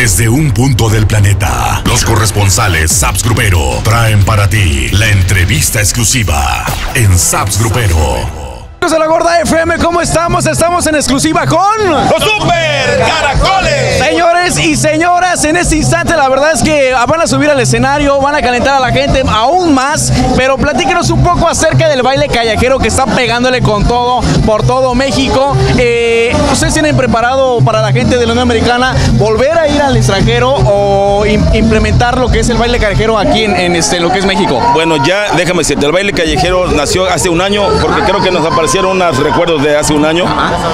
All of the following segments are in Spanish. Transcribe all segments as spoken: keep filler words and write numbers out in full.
Desde un punto del planeta, los corresponsales Saps Grupero traen para ti la entrevista exclusiva en Saps Grupero. De la Gorda F M, ¿cómo estamos? Estamos en exclusiva con los Super Caracoles. Señores y señoras, en este instante la verdad es que van a subir al escenario, van a calentar a la gente aún más, pero platíquenos un poco acerca del baile callejero que está pegándole con todo por todo México. Eh, ¿Ustedes tienen preparado para la gente de la Unión Americana volver a ir al extranjero o implementar lo que es el baile callejero aquí en, en este, lo que es México? Bueno, ya déjame decirte, el baile callejero nació hace un año porque creo que nos apareció unos recuerdos de hace un año.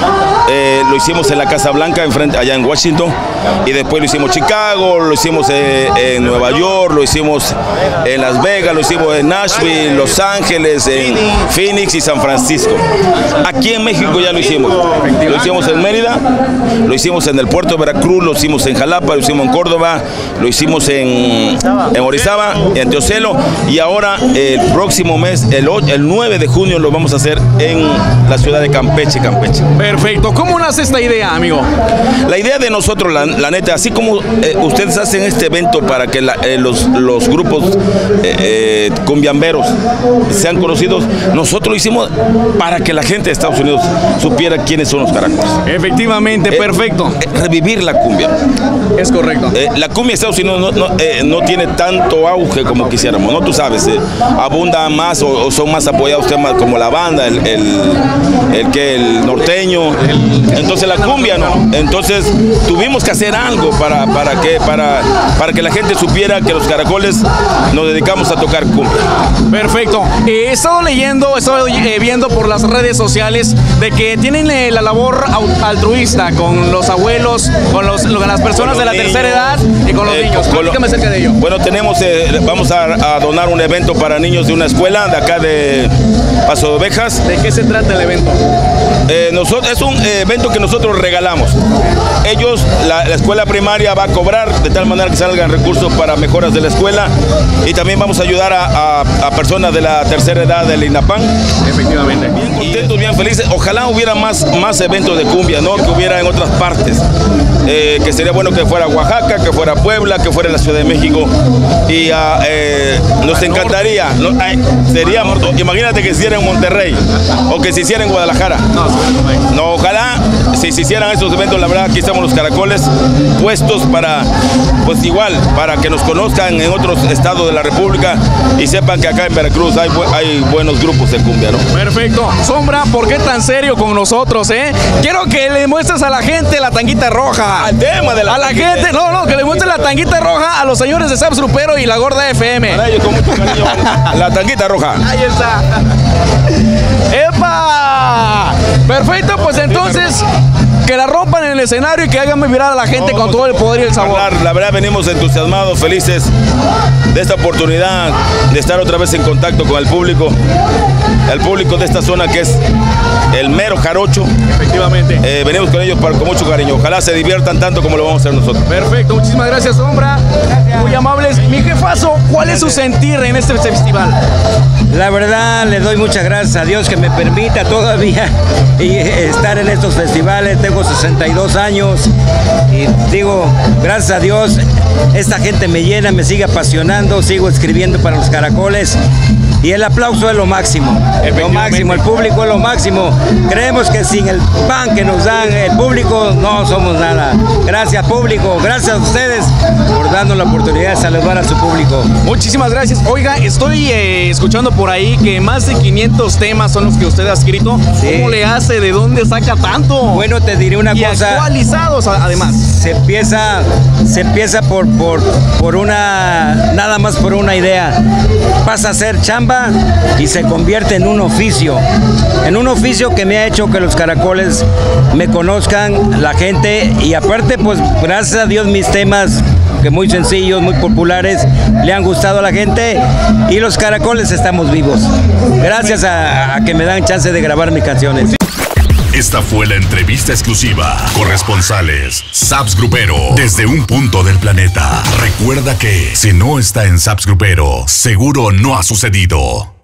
Eh, lo hicimos en la Casa Blanca, enfrente, allá en Washington, y después lo hicimos en Chicago, lo hicimos eh, en Nueva York, lo hicimos en Las Vegas, lo hicimos en Nashville, Los Ángeles, en Phoenix y San Francisco. Aquí en México ya lo hicimos. Lo hicimos en Mérida, lo hicimos en el puerto de Veracruz, lo hicimos en Jalapa, lo hicimos en Córdoba, lo hicimos en, en Orizaba, en Teocelo, y ahora el próximo mes, el, el nueve de junio, lo vamos a hacer en la ciudad de Campeche, Campeche. Perfecto. ¿Cómo nace esta idea, amigo? La idea de nosotros, la, la neta, así como eh, ustedes hacen este evento para que la, eh, los, los grupos eh, eh, cumbiamberos sean conocidos, nosotros lo hicimos para que la gente de Estados Unidos supiera quiénes son los caracoles. Efectivamente, eh, perfecto. Eh, revivir la cumbia. Es correcto. Eh, la cumbia de Estados Unidos no, no, eh, no tiene tanto auge como quisiéramos, ¿no? Tú sabes, eh, abunda más o, o son más apoyados temas como la banda, el, el el que el norteño, entonces la cumbia no. Entonces tuvimos que hacer algo para, para que para, para que la gente supiera que los caracoles nos dedicamos a tocar cumbia. Perfecto. Eh, he estado leyendo, he estado eh, viendo por las redes sociales de que tienen eh, la labor altruista con los abuelos, con, los, con las personas con de la niños, tercera edad y con los eh, niños. Platícame acerca de ello. Bueno, tenemos, eh, vamos a, a donar un evento para niños de una escuela de acá de Paso de Ovejas. ¿De qué se trata el evento? Eh, nosotros, es un eh, evento que nosotros regalamos. Ellos, la, la escuela primaria va a cobrar de tal manera que salgan recursos para mejoras de la escuela, y también vamos a ayudar a, a, a personas de la tercera edad del INAPAN. Efectivamente. Bien contentos, bien felices. Ojalá hubiera más, más eventos de cumbia, ¿no? Que hubiera en otras partes. Eh, que sería bueno que fuera Oaxaca, que fuera Puebla, que fuera la Ciudad de México. Y uh, eh, nos encantaría. No, ay, sería, imagínate que se hiciera en Monterrey o que se hiciera en Guadalajara. No, ojalá si se hicieran esos eventos, la verdad, aquí estamos los caracoles puestos para, pues igual, para que nos conozcan en otros estados de la República y sepan que acá en Veracruz hay, hay buenos grupos de cumbia, ¿no? Perfecto. Sombra, ¿por qué tan serio con nosotros, eh? Quiero que le muestres a la gente la tanguita roja. Al tema de la A la tanguita. gente, no, no, que le muestres la tanguita roja a los señores de Saps Grupero y la Gorda F M. Para ellos, con mucho cariño, la tanguita roja. Ahí está. ¡Epa! Perfecto, pues entonces que la rompan en el escenario y que hagan vibrar a la gente no, con todo el poder y el sabor. La, la verdad, venimos entusiasmados, felices de esta oportunidad de estar otra vez en contacto con el público, el público de esta zona que es el mero jarocho. Efectivamente. Eh, venimos con ellos para, con mucho cariño. Ojalá se diviertan tanto como lo vamos a hacer nosotros. Perfecto, muchísimas gracias, Sombra. Gracias. Muy amables. Mi jefazo, ¿cuál gracias. es su sentir en este festival? La verdad, le doy muchas gracias a Dios que me permita todavía estar en estos festivales. Tengo sesenta y dos años y digo, gracias a Dios, esta gente me llena, me sigue apasionando, sigo escribiendo para los caracoles. Y el aplauso es lo máximo, lo máximo, el público es lo máximo. Creemos que sin el pan que nos dan el público no somos nada. Gracias, público, gracias a ustedes por darnos la oportunidad de saludar a su público. Muchísimas gracias. Oiga, estoy eh, escuchando por ahí que más de quinientos temas son los que usted ha escrito. Sí. ¿Cómo le hace? ¿De dónde saca tanto? Bueno, te diré una y cosa. Actualizados además. Se empieza, se empieza por, por, por una, nada más por una idea. Pasa a ser chamba y se convierte en un oficio, en un oficio que me ha hecho que los caracoles me conozcan, la gente, y aparte pues gracias a Dios mis temas, que muy sencillos, muy populares, le han gustado a la gente y los caracoles estamos vivos, gracias a, a que me dan chance de grabar mis canciones. Esta fue la entrevista exclusiva. Corresponsales Saps Grupero desde un punto del planeta. Recuerda que si no está en Saps Grupero, seguro no ha sucedido.